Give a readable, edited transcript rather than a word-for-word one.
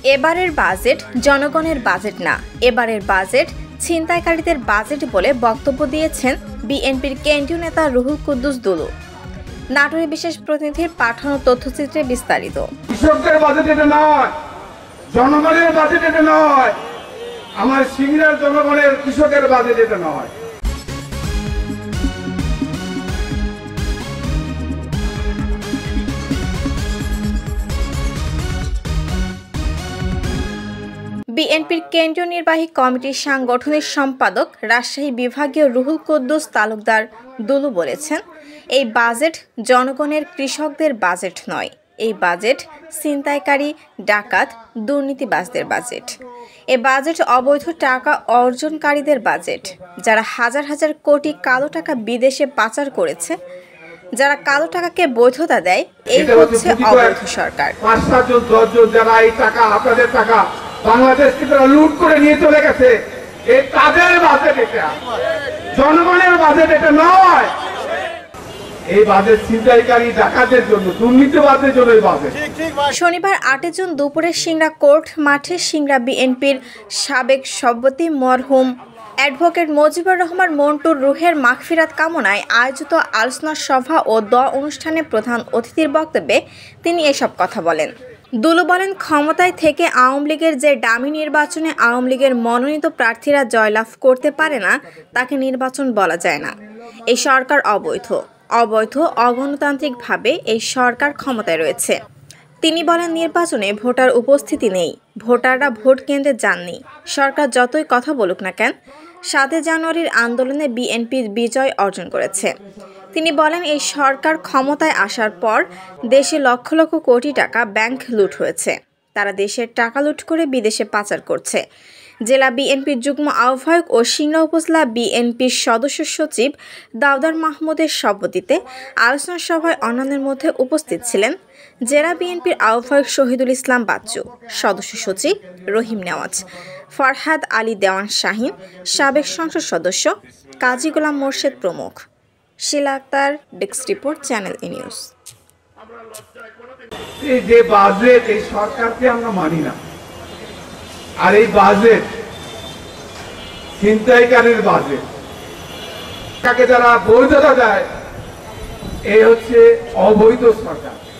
এবারের বাজেট জনগণের বাজেট না, এবারের বাজেট ছিনতাইকারীদের বাজেট বলে বক্তব্য দিয়েছেন বিএনপির কেন্দ্রীয় নেতা রুহুল কুদ্দুস দুলু। নাটোরে বিশেষ প্রতিনিধির পাঠানো তথ্যচিত্রে বিস্তারিত। কৃষকদের বাজেট এটা নয়, জনগণের বাজেট এটা নয়, আমার সিংড়ার জনগণের কৃষকের বাজেট এটা নয়। বিএনপির কেন্দ্রীয় নির্বাহী কমিটির সাংগঠনিক সম্পাদক রাজশাহী বিভাগীয় রুহুল কুদ্দুস তালুকদার দুলু বলেছেন, এই বাজেট জনগণের কৃষকদের বাজেট নয়, এই বাজেট ছিনতাইকারী, ডাকাত, দুর্নীতিবাজদের বাজেট। এ বাজেট অবৈধ টাকা অর্জনকারীদের বাজেট, যারা হাজার হাজার কোটি কালো টাকা বিদেশে পাচার করেছে, যারা কালো টাকাকে বৈধতা দেয়। এই হচ্ছে অবৈধ সরকার। ৫-৭ জন যারা এই টাকা, আপনাদের টাকা বাংলাদেশ থেকে লুট করে নিয়ে চলে গেছে, এই তাদের বাজেট এটা, জনগণের বাজেট এটা নয়। এই বাজেট ছিনতাইকারী, ডাকাতের জন্য, দুর্নীতিবাজদের জন্য এই বাজেট। শনিবার ৮ জুন দুপুরে সিংড়া কোর্ট মাঠে সিংড়া বিএনপির সাবেক সভাপতি মরহুম অ্যাডভোকেট মুজিবুর রহমান মন্টুর রুহের মাগফিরাত কামনায় আয়োজিত আলোচনা সভা ও দোয়া অনুষ্ঠানে প্রধান অতিথির বক্তব্যে তিনি এসব কথা বলেন। দুলু বলেন, ক্ষমতায় থেকে আওয়ামী লীগের যে ডামি নির্বাচনে আওয়ামী লীগের মনোনীত প্রার্থীরা জয়লাভ করতে পারে না, তাকে নির্বাচন বলা যায় না। এই সরকার অবৈধ অগণতান্ত্রিকভাবে এই সরকার ক্ষমতায় রয়েছে। তিনি বলেন, নির্বাচনে ভোটার উপস্থিতি নেই, ভোটাররা ভোট কেন্দ্রে যাননি। সরকার যতই কথা বলুক না কেন, ৭ জানুয়ারির আন্দোলনে বিএনপির বিজয় অর্জন করেছে। তিনি বলেন, এই সরকার ক্ষমতায় আসার পর দেশে লক্ষ লক্ষ কোটি টাকা ব্যাংক লুট হয়েছে। তারা দেশের টাকা লুট করে বিদেশে পাচার করছে। জেলা বিএনপির যুগ্ম আহ্বায়ক ও সিংড়া উপজেলা বিএনপির সদস্য সচিব দাউদার মাহমুদের সভাপতিত্বে আলোচনা সভায় অন্যান্যের মধ্যে উপস্থিত ছিলেন জেলা বিএনপির আহ্বায়ক শহীদুল ইসলাম বাচ্চু, সদস্য সচিব রহিম নেওয়াজ, ফরহাদ আলী দেওয়ান শাহিন, সাবেক সংসদ সদস্য কাজী গোলাম মোর্শেদ প্রমুখ। Shila Akter, desk report, channel E news. এই যে বাজেট, এই সরকারকে আমরা মানি না, আর এই বাজেট ছিনতাইকারীর বাজেট, তাকে যারা বৈধতা দেয়, এই হচ্ছে অবৈধ সরকার।